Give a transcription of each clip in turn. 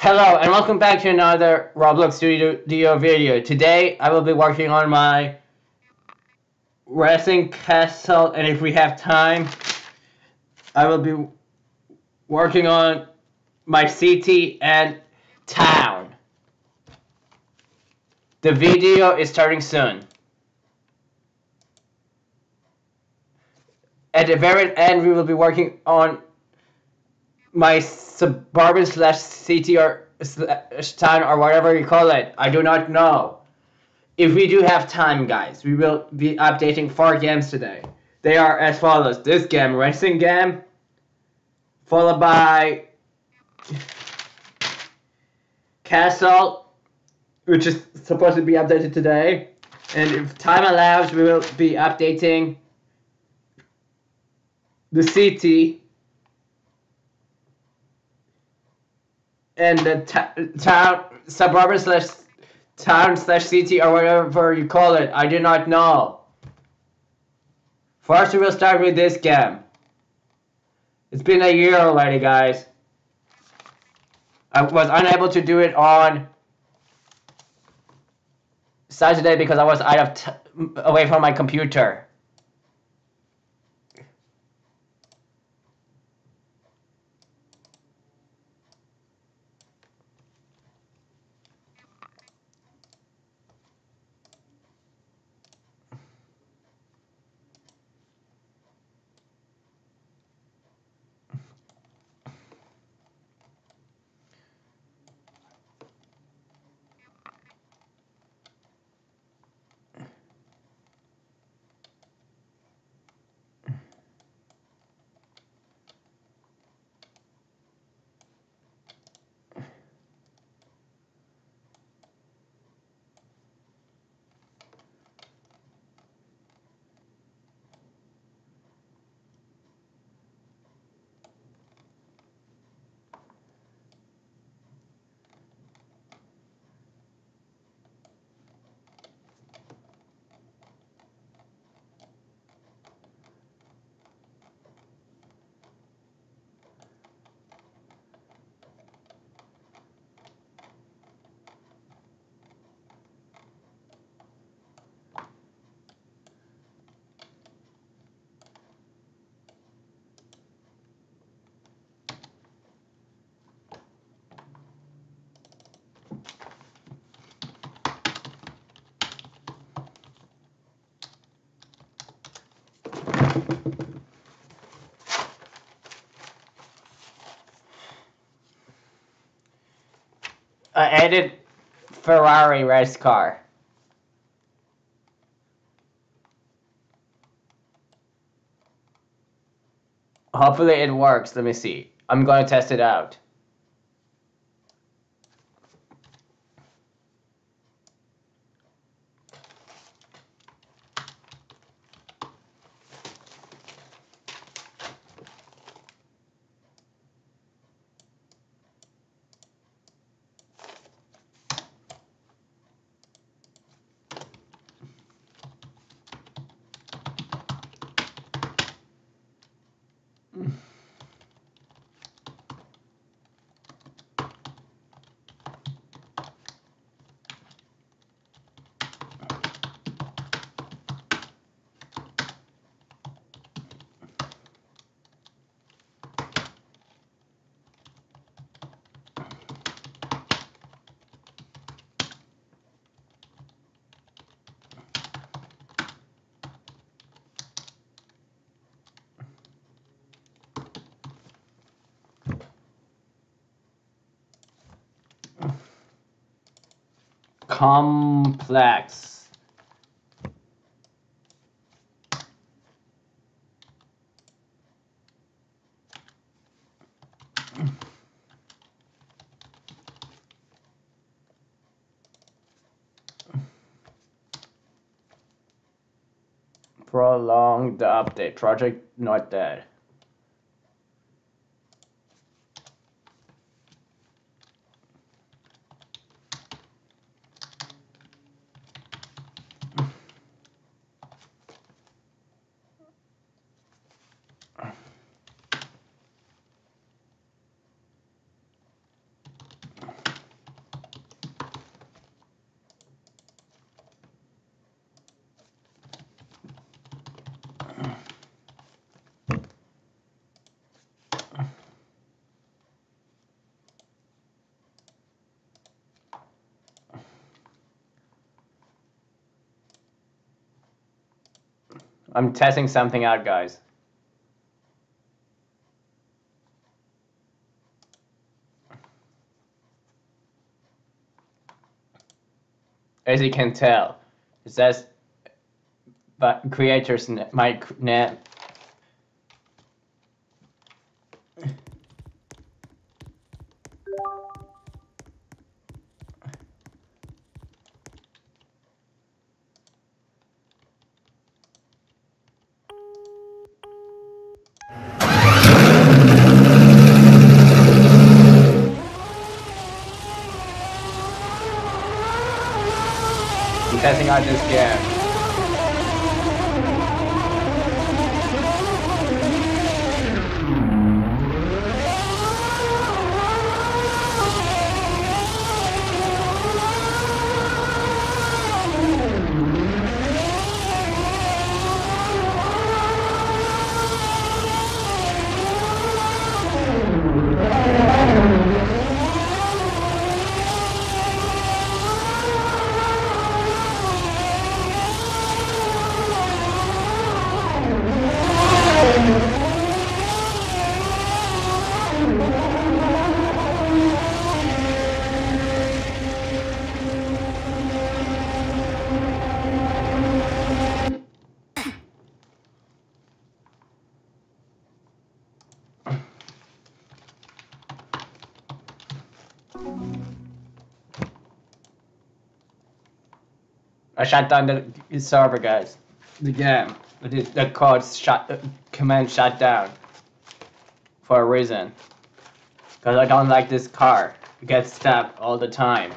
Hello and welcome back to another Roblox Studio video. Today I will be working on my racing castle, and if we have time, I will be working on my city and town. The video is starting soon. At the very end, we will be working on my suburban slash city or slash town or whatever you call it. I do not know. If we do have time, guys, we will be updating 4 games today. They are as follows. This game, racing game, followed by Castle, which is supposed to be updated today. And if time allows, we will be updating the city and the town, suburban slash town slash city or whatever you call it. I do not know. First, we will start with this game. It's been a year already, guys. I was unable to do it on Saturday because I was away from my computer. I added Ferrari race car. Hopefully it works. Let me see. I'm going to test it out. Complex. Prolong the update. Project not dead. I'm testing something out, guys. As you can tell, it says but creator's my name. I'm testing out this game. I shut down the server, guys. The game. The code command shut down. For a reason. Because I don't like this car. It gets stuck all the time.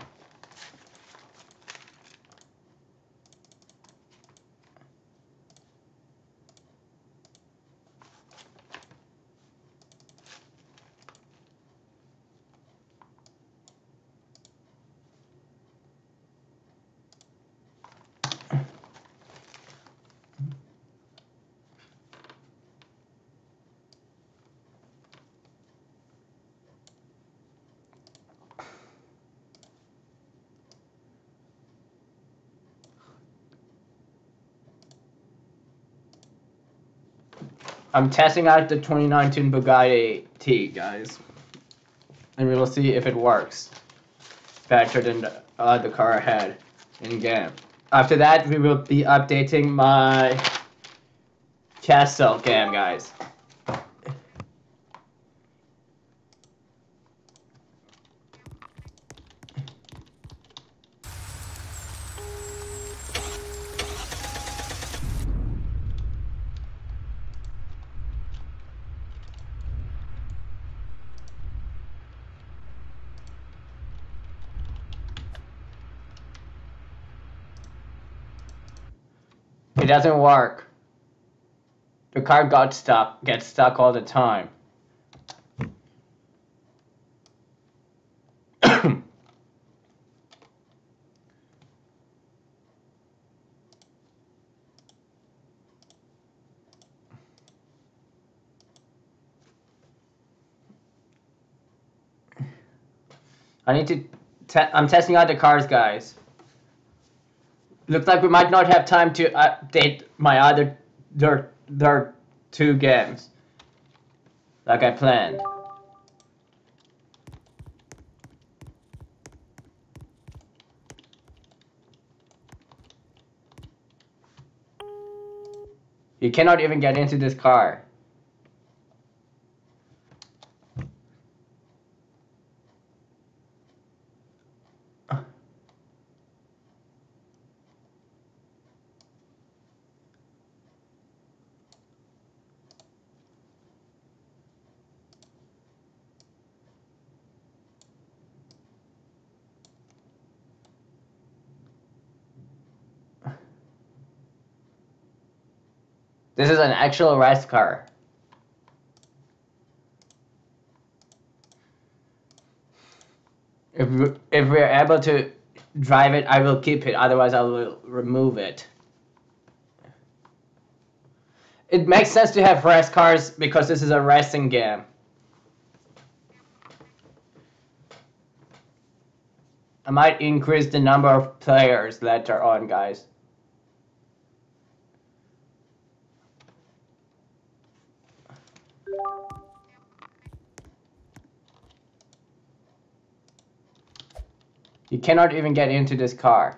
I'm testing out the 2019 Bugatti T, guys. And we will see if it works better than the car ahead in game. After that, we will be updating my Castel game, guys. It doesn't work. The car gets stuck all the time. I need to. I'm testing out the cars, guys. Looks like we might not have time to update my other their two games like I planned. You cannot even get into this car. This is an actual race car. If we're able to drive it, I will keep it. Otherwise, I will remove it. It makes sense to have race cars because this is a racing game. I might increase the number of players later on, guys. You cannot even get into this car.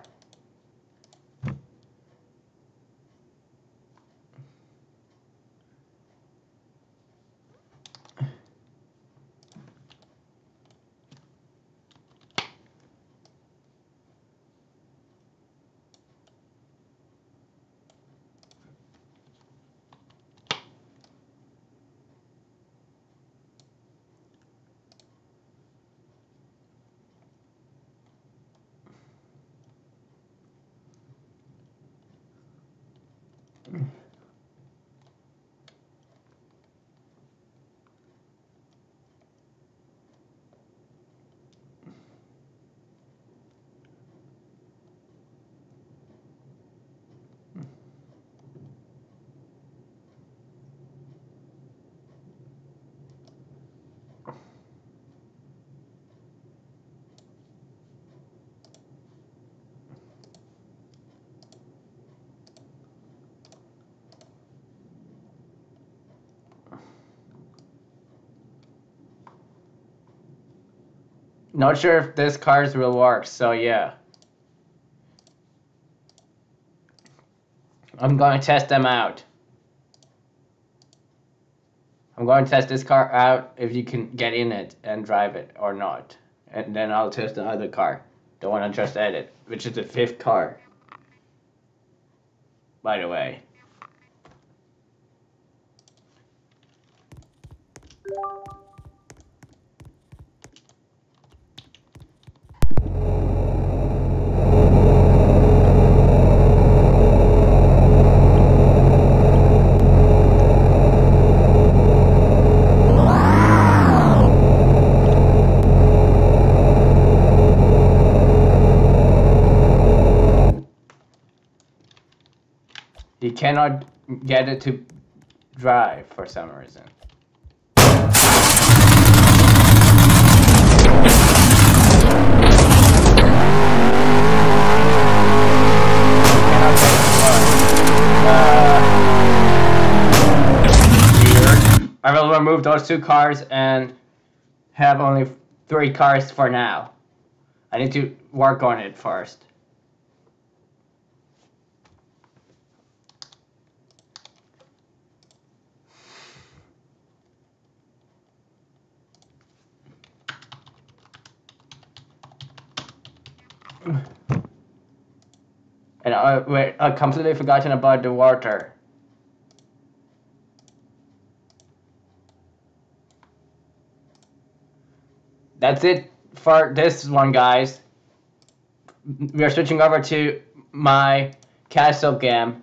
Not sure if this cars will work, so yeah. I'm going to test them out. I'm going to test this car out if you can get in it and drive it or not. And then I'll test the other car, the one I just added, which is the 5th car, by the way. You cannot get it to drive for some reason. I will remove those 2 cars and have only 3 cars for now. I need to work on it first. And I completely forgotten about the water. That's it for this one, guys. We are switching over to my Castel game.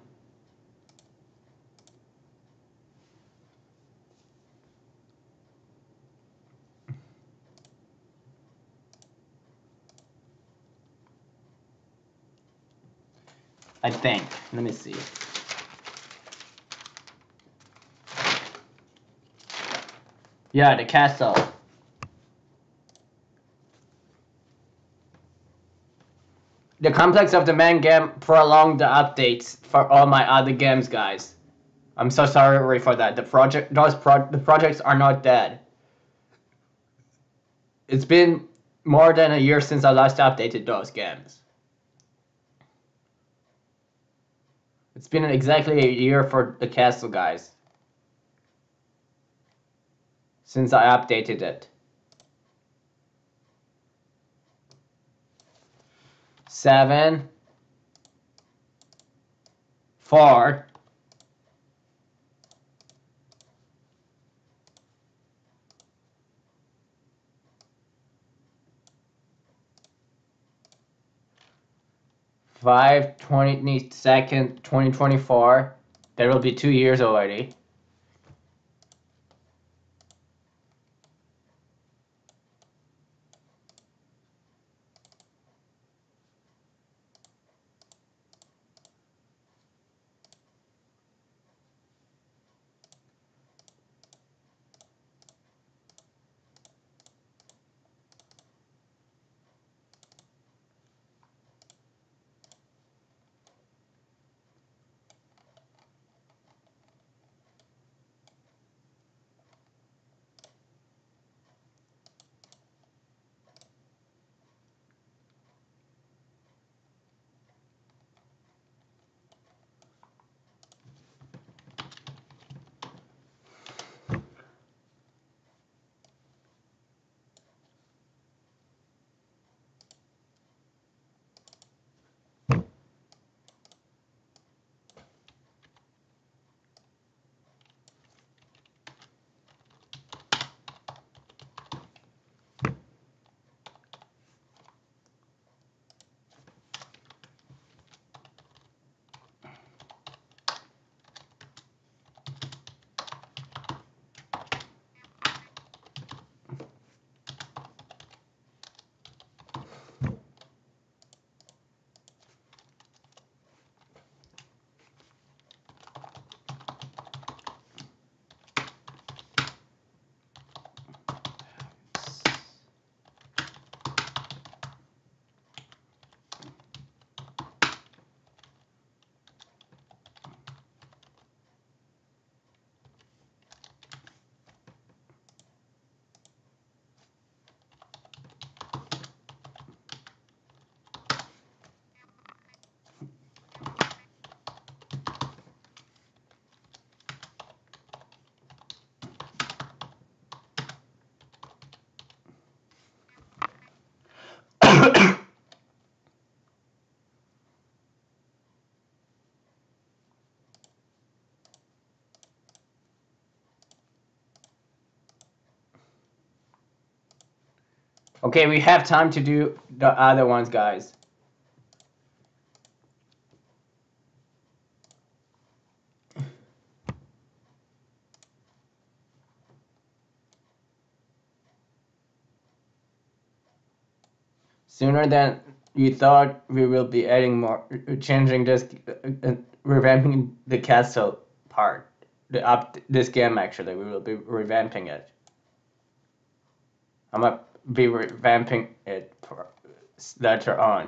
I think. Let me see. Yeah, the castle. The complex of the main game prolonged the updates for all my other games, guys. I'm so sorry for that. The projects are not dead. It's been more than a year since I last updated those games. It's been exactly a year for the castle, guys, since I updated it. 7, 4, 5, 22nd, 2024. That will be 2 years already. Okay, we have time to do the other ones, guys. Sooner than you thought, we will be adding more, changing this, revamping the castle part. This game actually, we will be revamping it. I'm gonna be revamping it later on.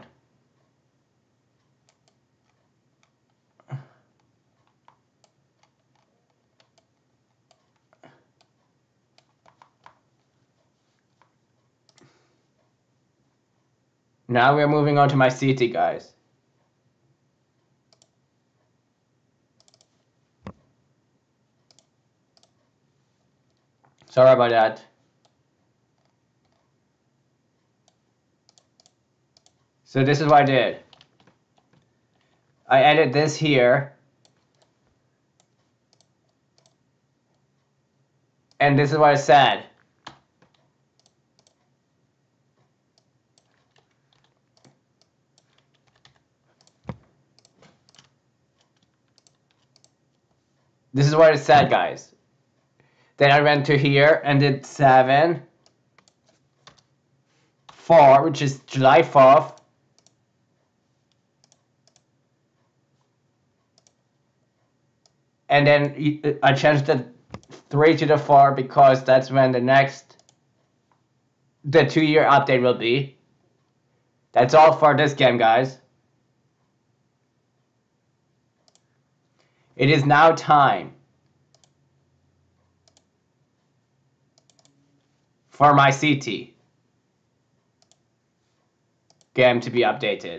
Now we're moving on to my city, guys. Sorry about that. So this is what I did. I added this here. And this is what I said. This is what it said, guys. Then I went to here and did 7, 4, which is July 4th. And then I changed the 3 to the 4 because that's when the 2-year update will be. That's all for this game, guys. It is now time for my CT game to be updated.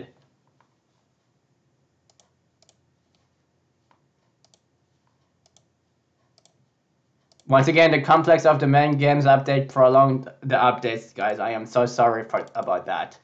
Once again, the complex of the main games update prolonged the updates, guys. I am so sorry about that.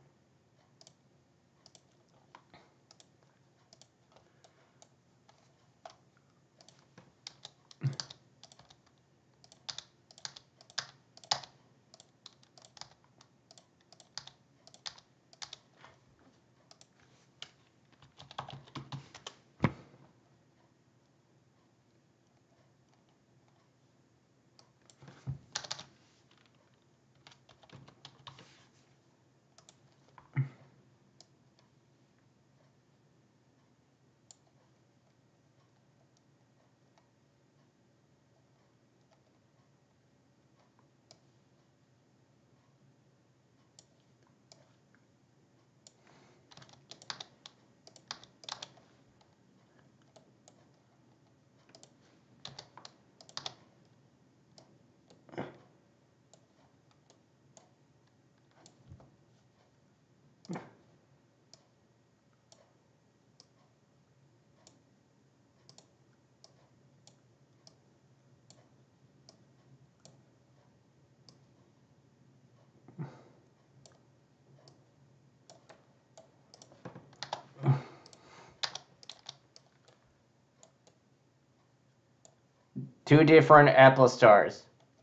Two different Apple stores.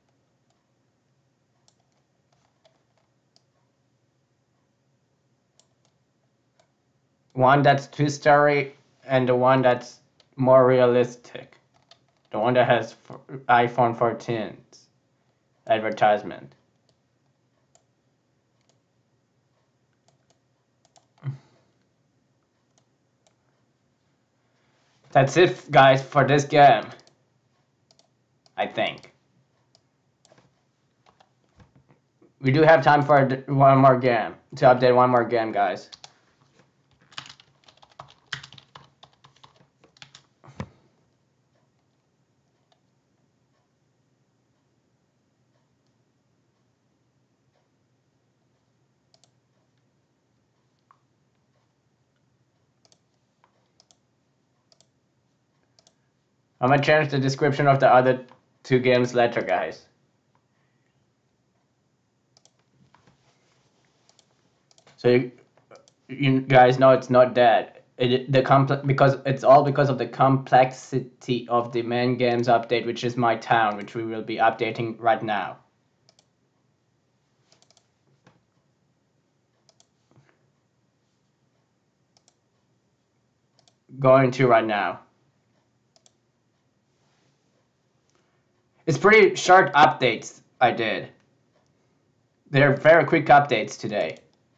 One that's 2-story and the one that's more realistic. The one that has iPhone 14's advertisement. That's it, guys, for this game. I think. We do have time for one more game. To update one more game, guys. I'm gonna change the description of the other 2 games later, guys. So you guys know it's not dead. Because it's all because of the complexity of the main games update, which is my town, which we will be updating right now. Going to right now. It's pretty short updates I did. They're very quick updates today.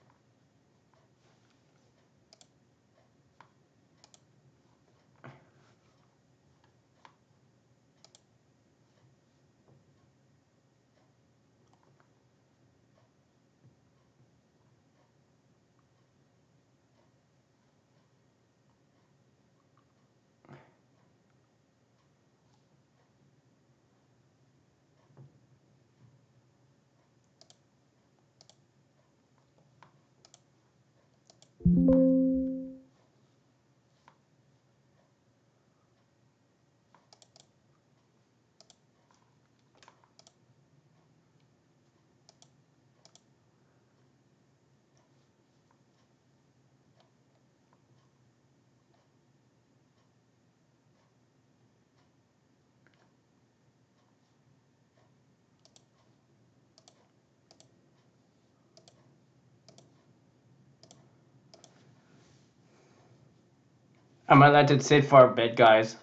I'm gonna let it sit for a bit, guys.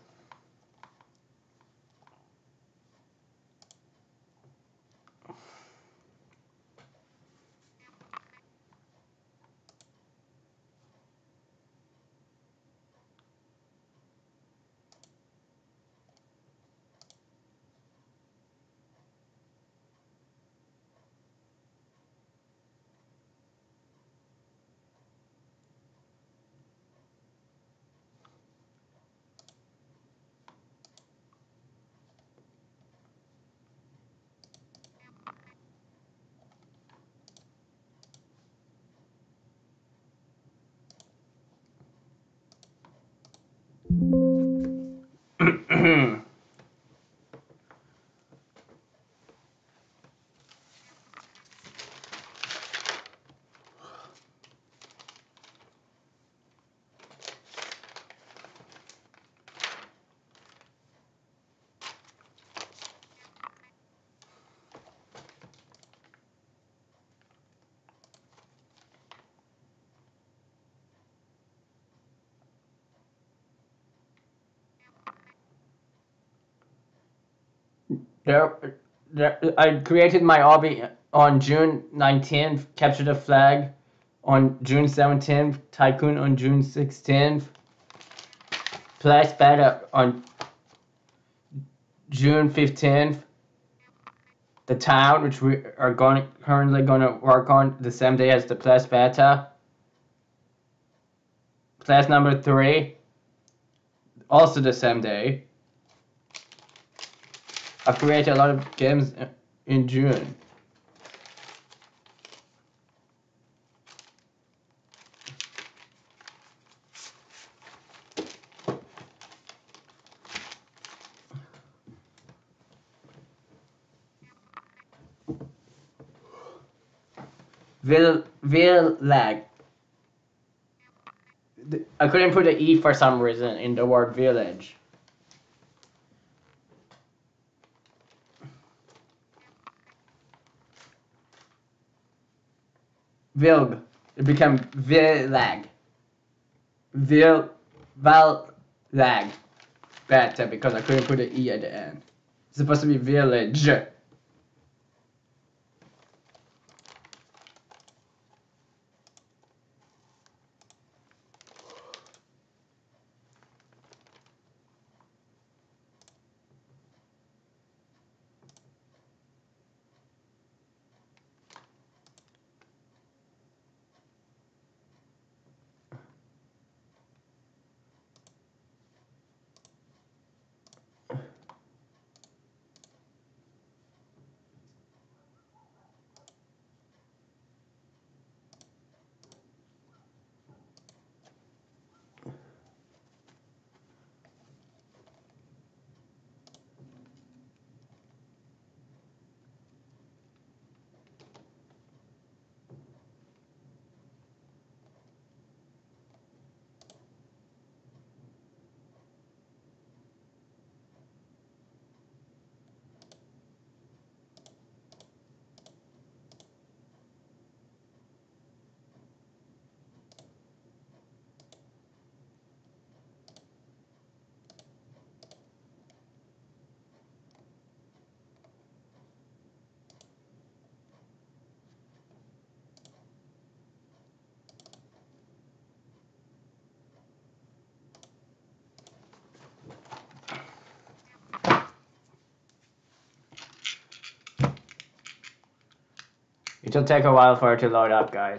I created my hobby on June 19th, capture the flag on June 17th, tycoon on June 16th, place beta on June 15th, the town, which we are currently going to work on the same day as the place beta, class number 3, also the same day. I've created a lot of games in June. Will lag. I couldn't put an E for some reason in the word village. Vilg. It became Villag. Val-lag. Better because I couldn't put an E at the end. It's supposed to be village. It'll take a while for it to load up, guys.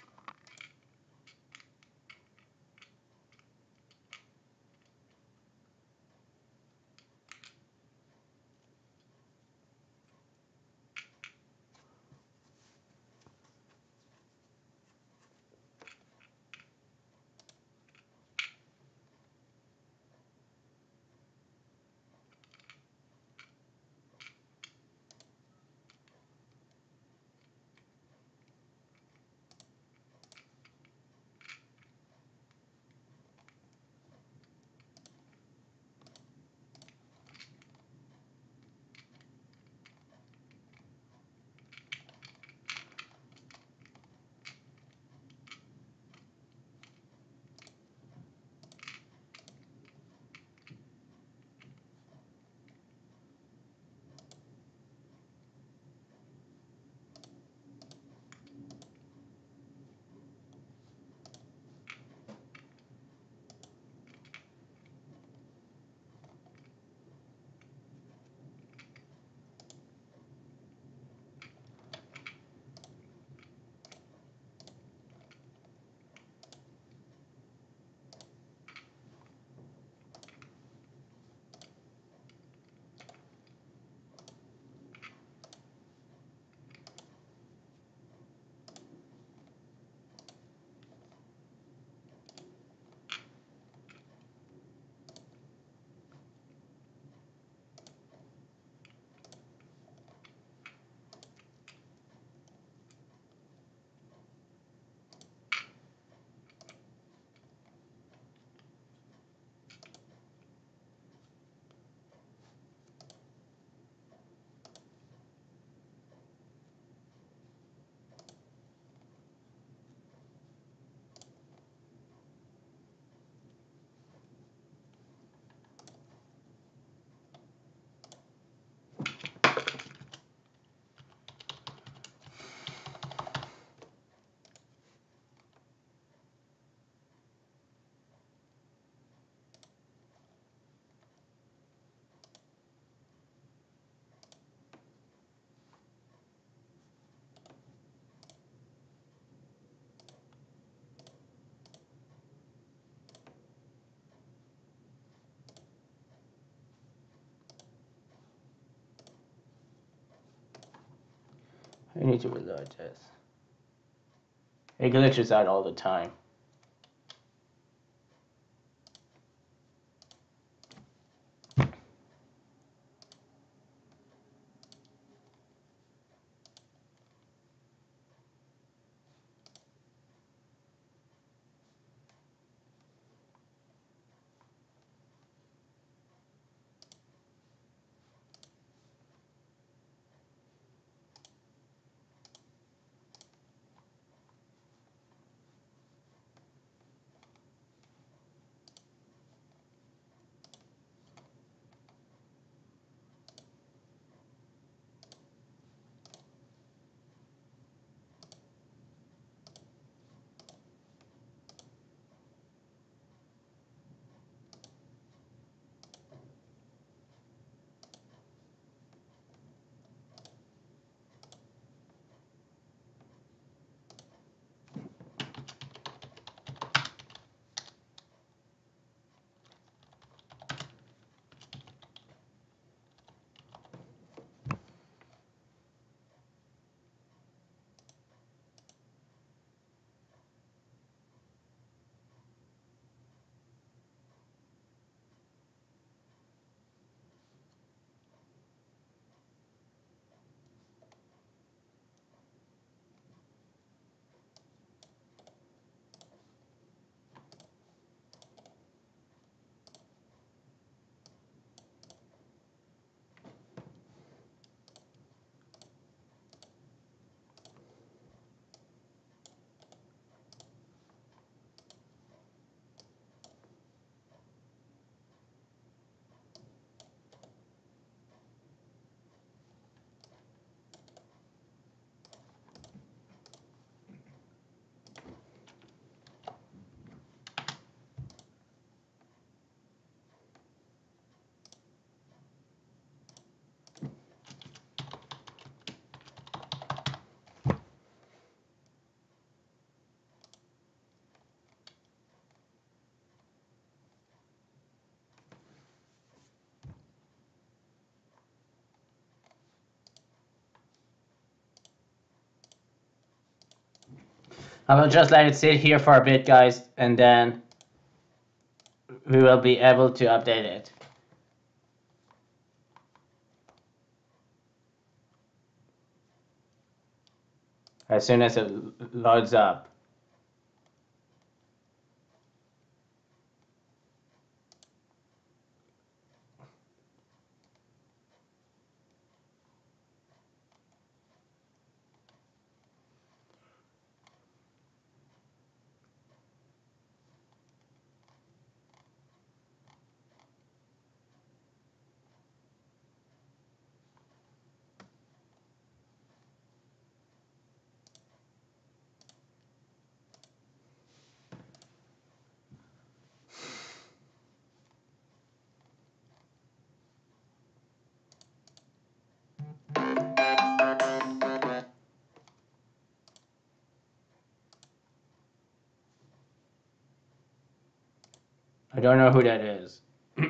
I need to reload this. It glitches out all the time. I will just let it sit here for a bit, guys, and then we will be able to update it as soon as it loads up. I don't know who that is.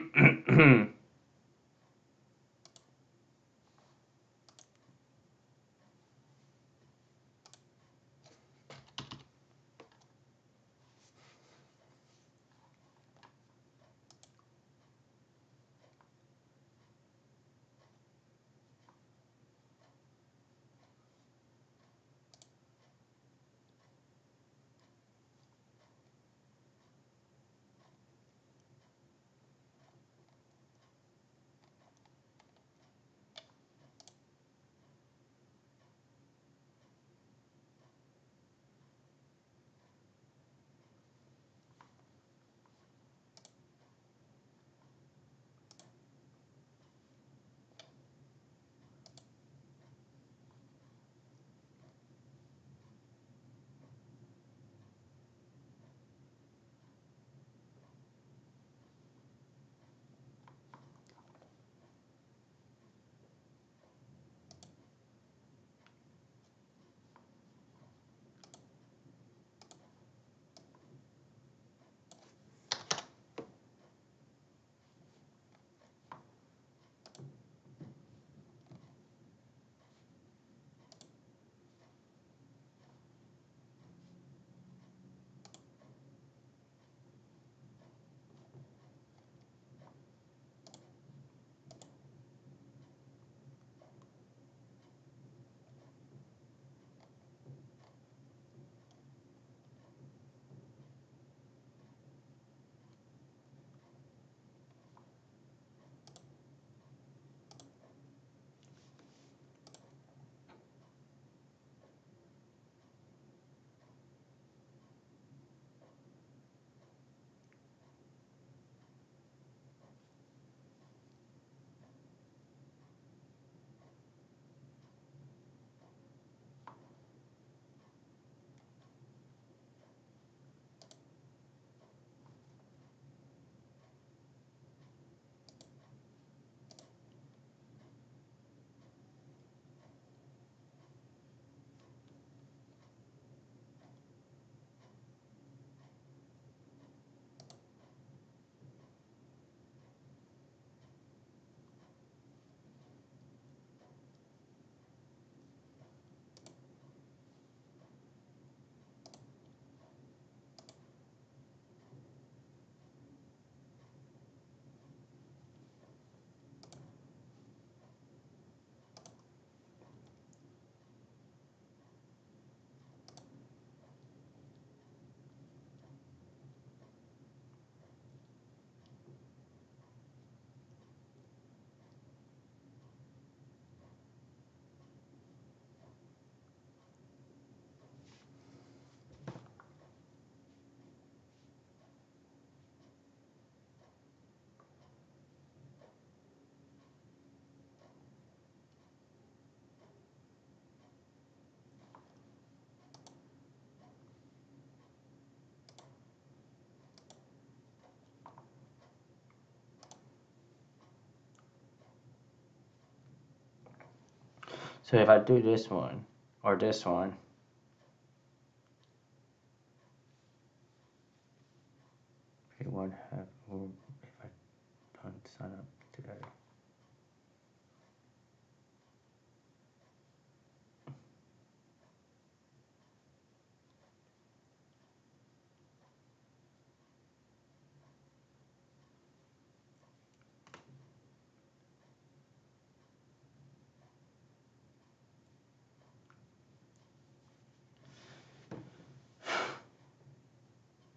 So if I do this one or this one, it won't have. If I don't sign up today.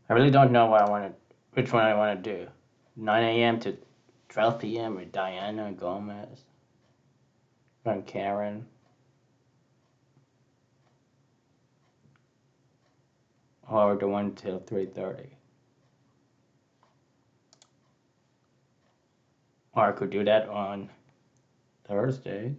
I really don't know what I want to, which one I want to do. 9 a.m. to 12 p.m. with Diana Gomez and Karen, or the one till 3:30. Or I could do that on Thursday.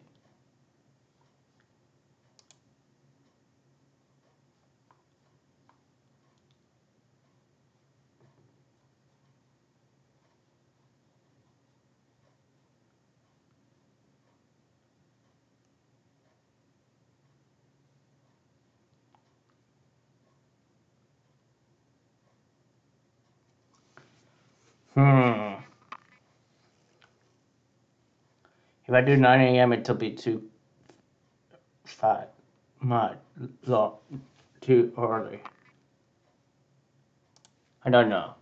Hmm. If I do 9 a.m., it'll be too fat, much long, too early. I don't know.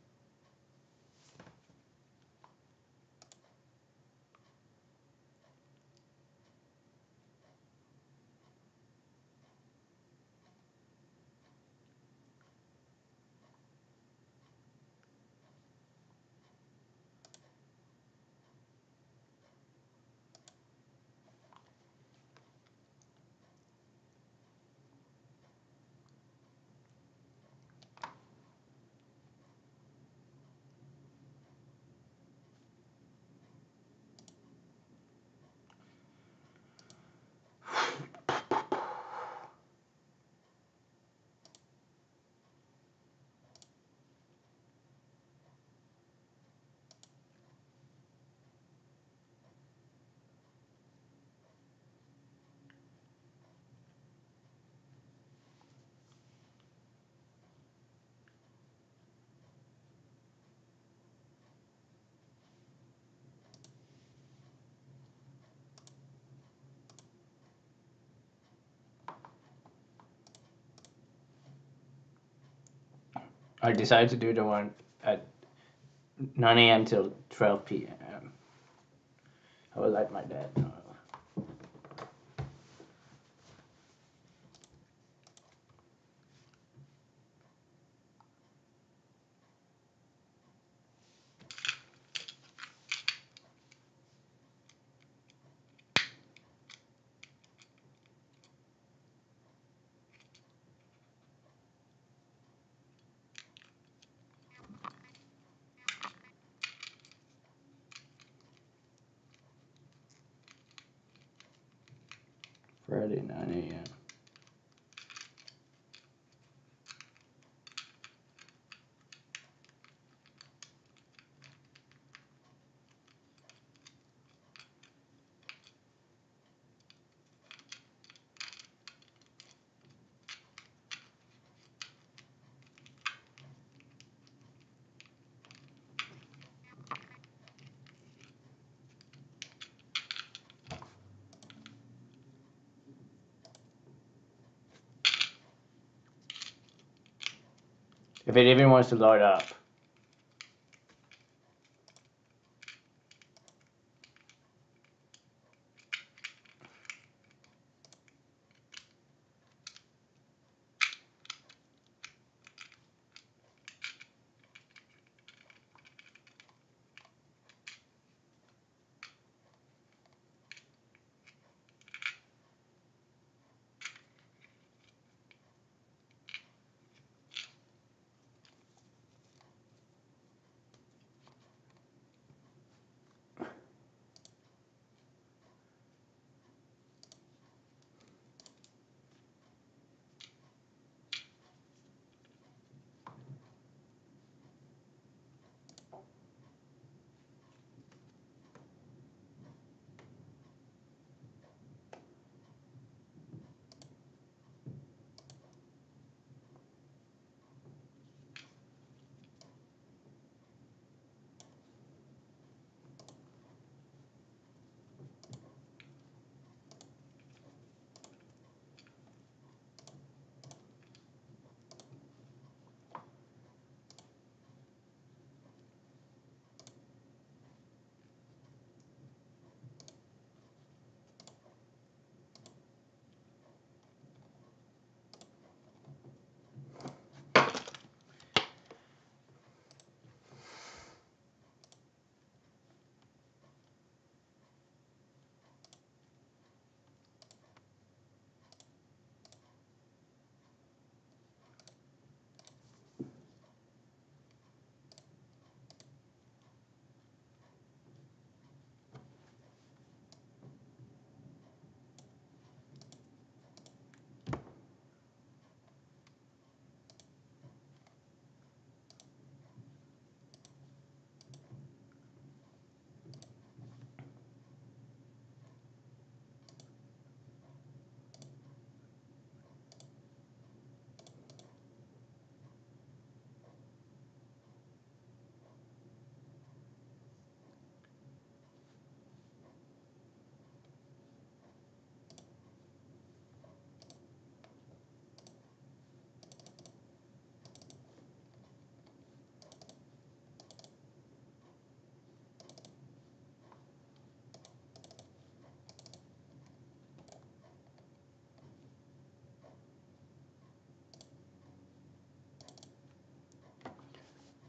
I decided to do the one at 9 a.m. till 12 p.m. I will let my dad know. Friday, 9 a.m. If it even wants to load up.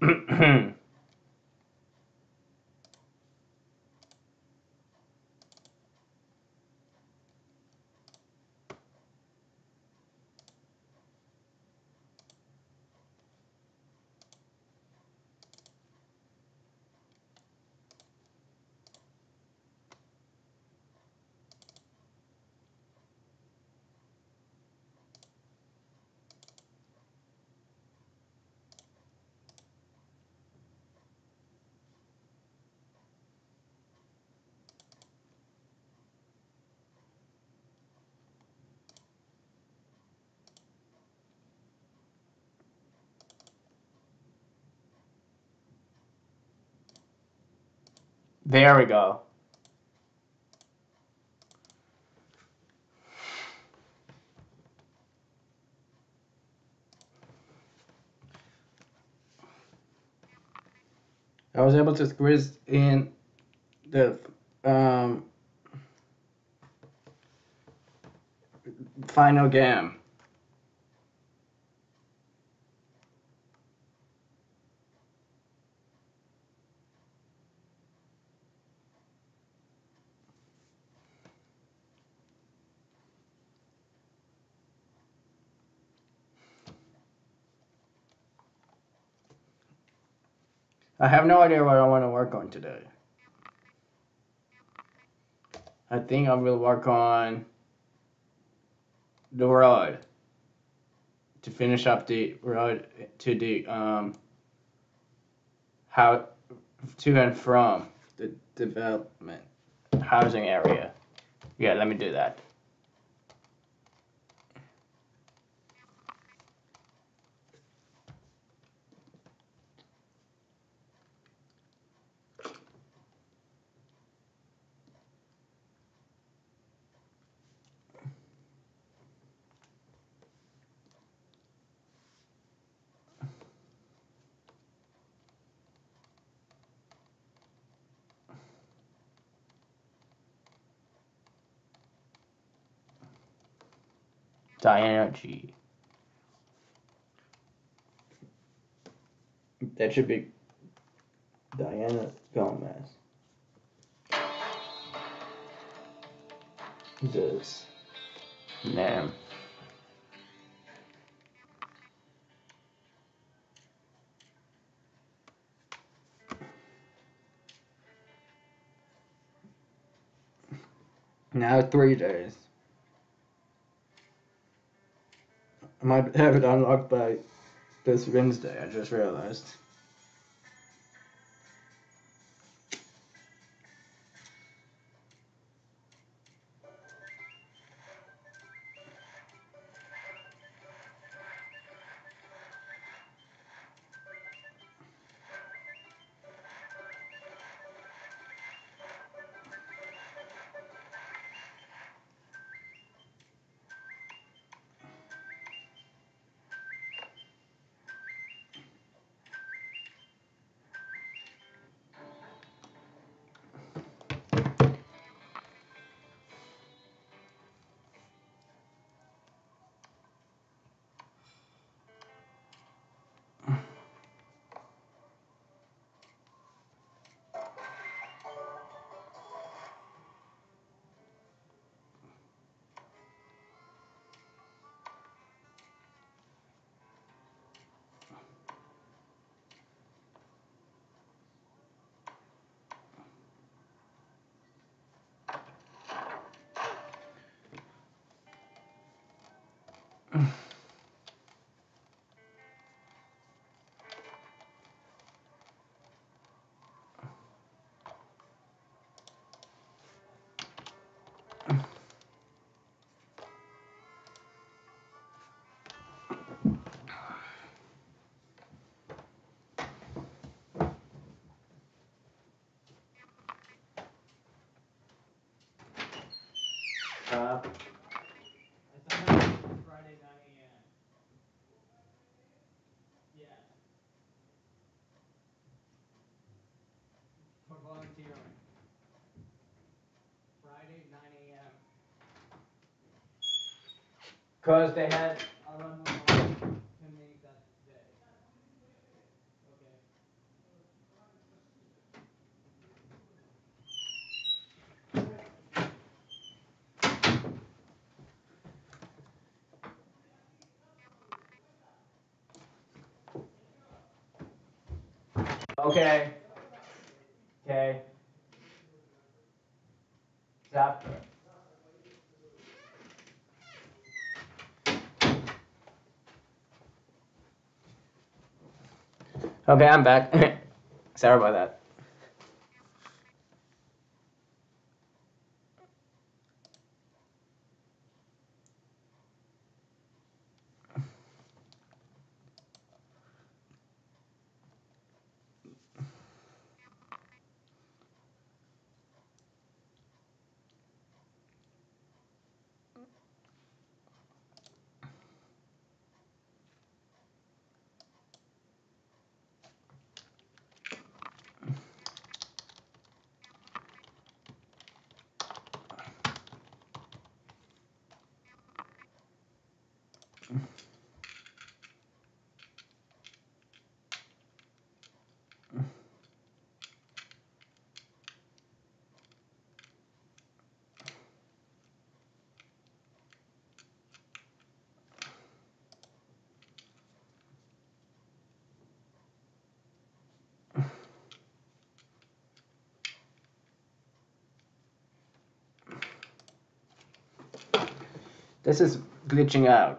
There we go. I was able to squeeze in the final game. I have no idea what I want to work on today. I think I will work on the road to finish up the road to the how to and from the development housing area. Yeah, let me do that. Diana G. That should be Diana Gomez. This name. Now 3 days. I might have it unlocked by this Wednesday, I just realized. I signed up for Friday 9 a.m. Yes, for volunteering. Friday 9 a.m. Because they had a run of 10 minutes that day. Okay. Okay. Okay. Stop. Okay, I'm back. Sorry about that. This is glitching out.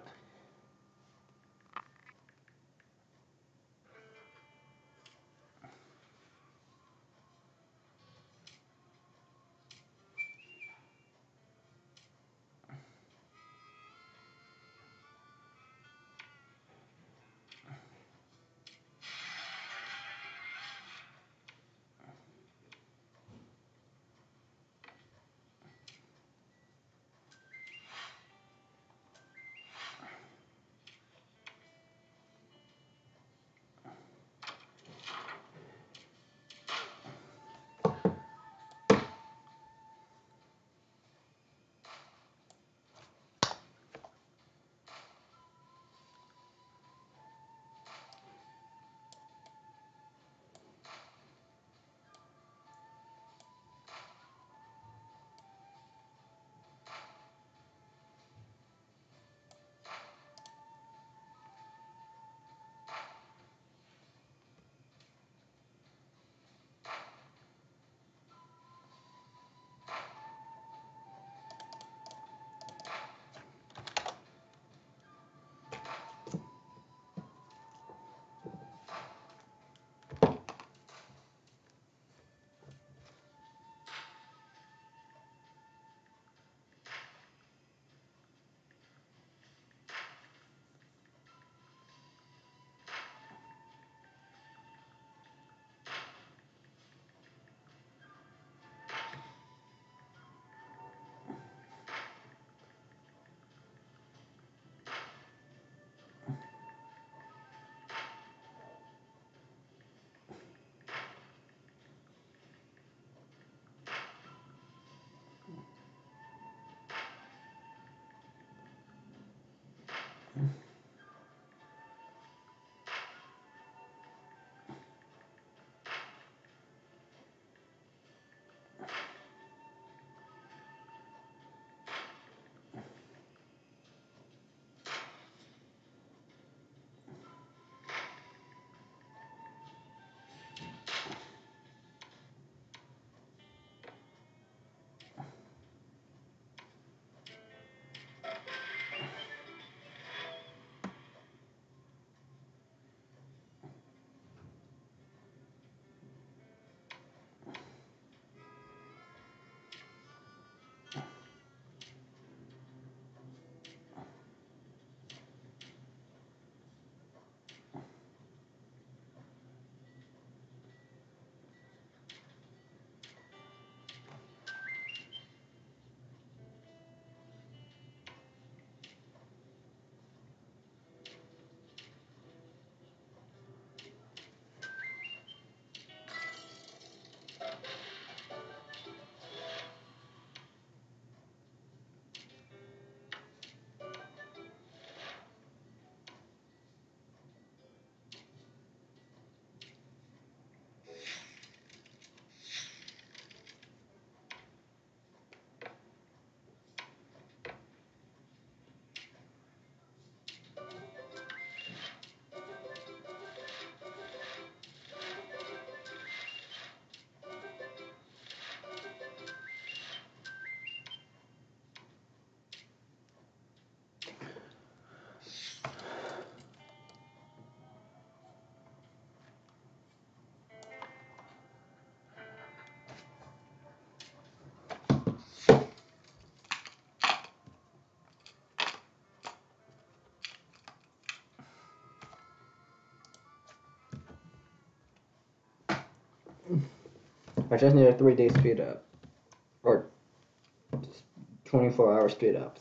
I just need a 3 day speed up. Or 24-hour speed ups.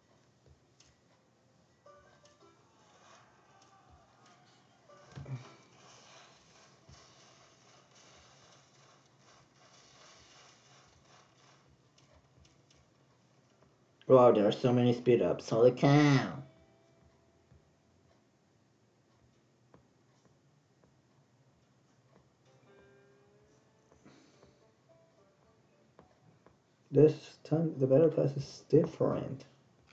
Wow, there are so many speed ups. Holy cow. This time the battle pass is different.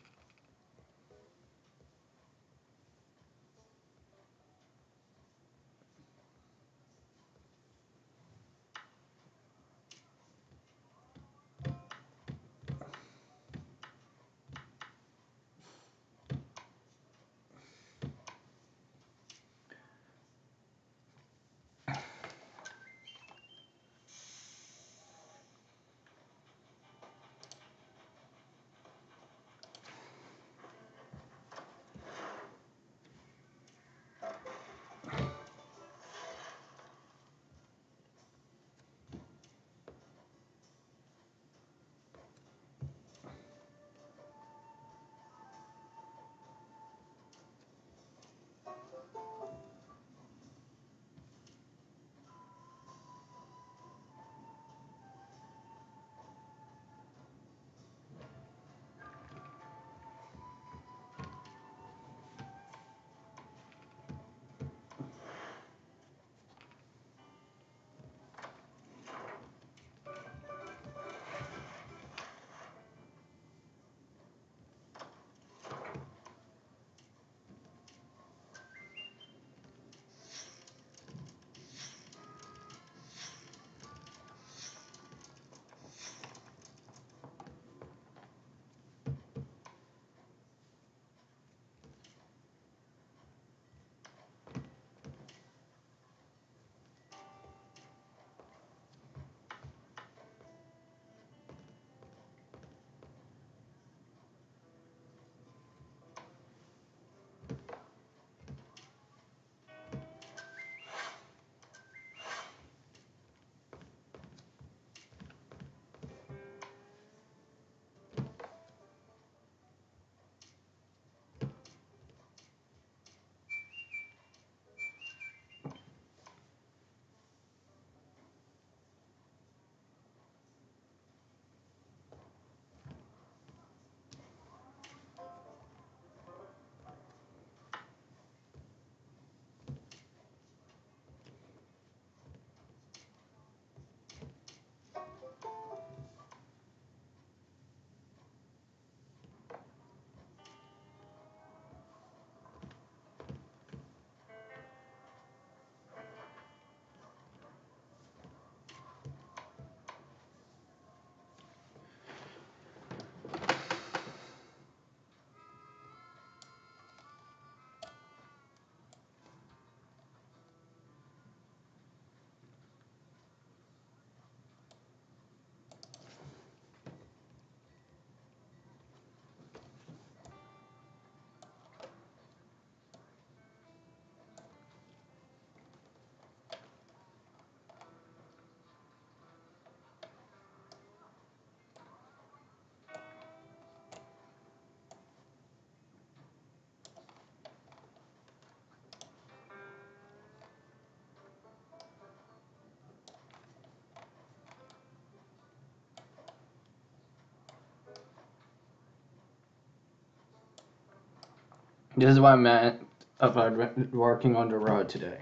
This is what I meant about working on the road today.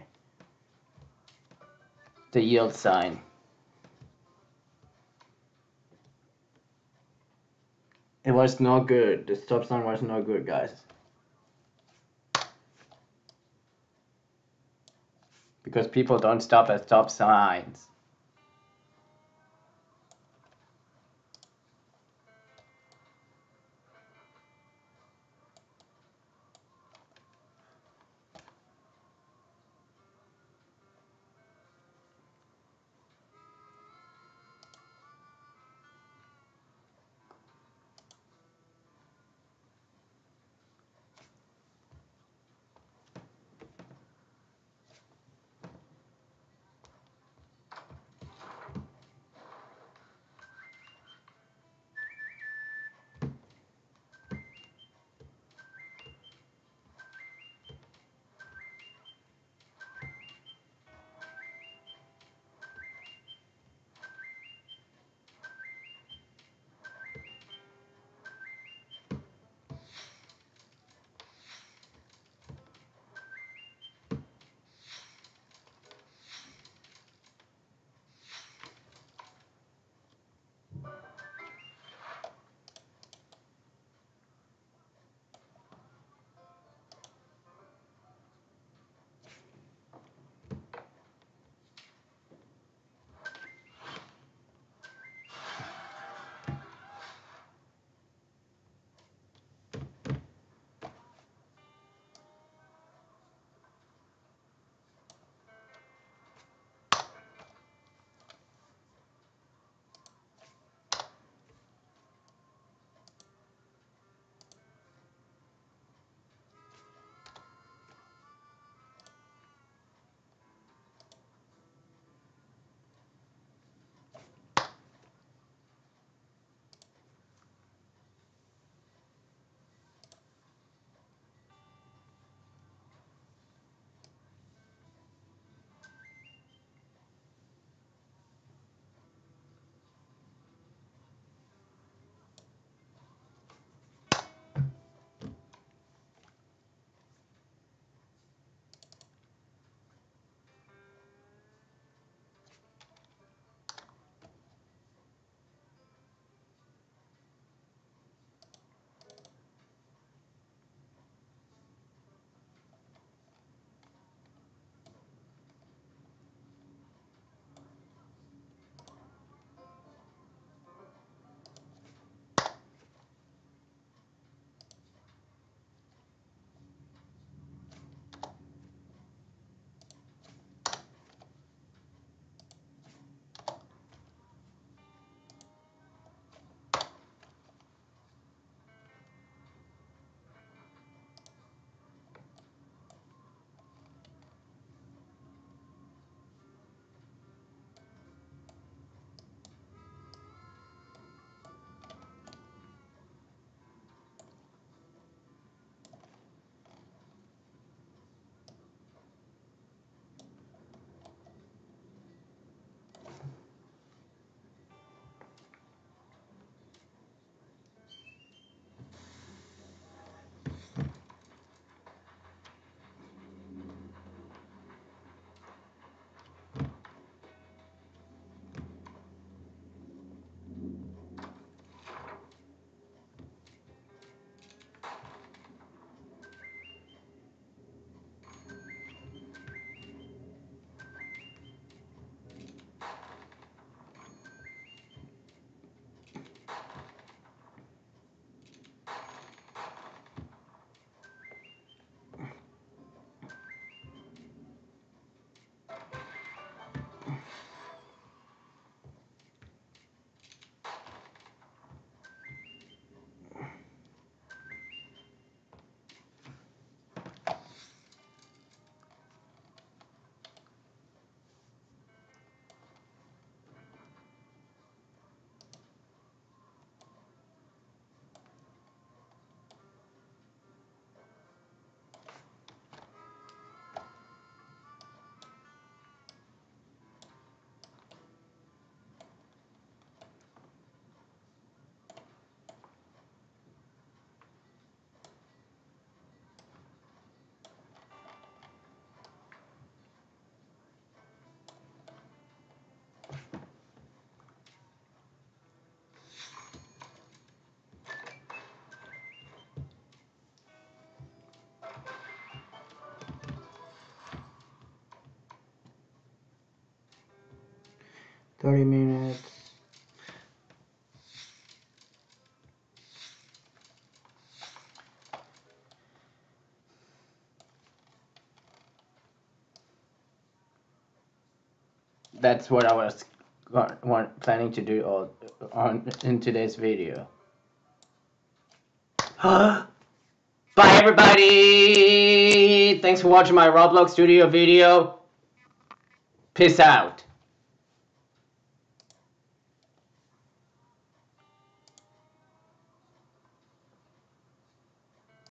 The yield sign. It was no good. The stop sign was no good, guys. Because people don't stop at stop signs. 30 minutes. That's what I was planning to do in today's video. Bye everybody! Thanks for watching my Roblox Studio video. Peace out.